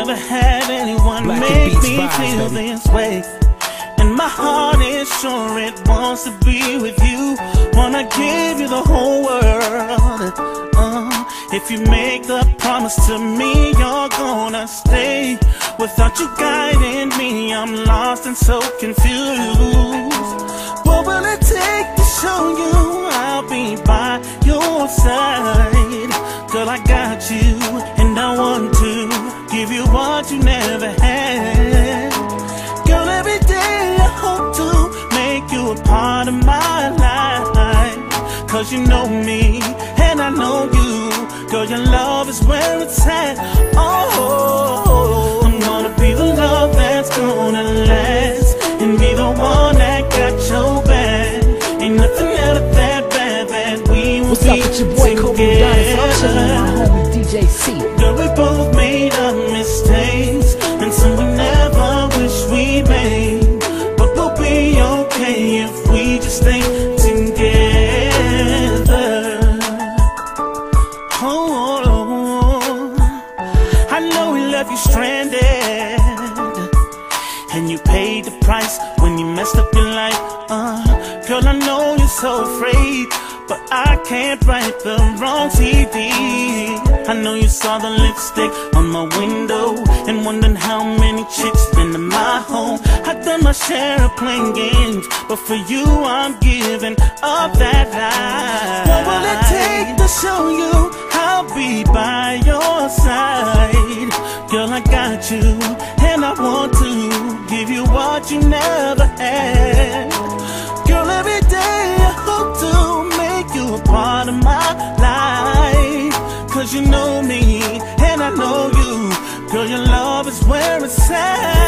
never had anyone make me feel this way. And my heart is sure it wants to be with you. Wanna give you the whole world. If you make a promise to me, you're gonna stay. Without you guiding me, I'm lost and so confused. What will it take to show you I'll be by your side? Girl, I got you, and I want to give you what you never had. Girl, every day I hope to make you a part of my life. Cause you know me, and I know you. Girl, your love is where it's at. Oh, I'm gonna be the love that's gonna last, and be the one that got your back. Ain't nothing ever that bad that we will What's up with your boy Kobe Adonis? I'm chillin' with my homie DJ C. Girl, we both made up mistakes, and some we never wish we made. But we'll be okay if we just stay together. Oh, I know we left you stranded, and you paid the price when you messed up your life. Girl, I know you're so afraid, but I can't write the wrong CD. I know you saw the lipstick on my window and wondered how many chicks been in my home. I've done my share of playing games, but for you I'm giving up that life. What will it take to show you I'll be by your side? Girl, I got you, and I want to give you what you never had. Girl, every day I hope to make you a part of my life. Cause you know me, and I know you. Girl, your love is where it's at.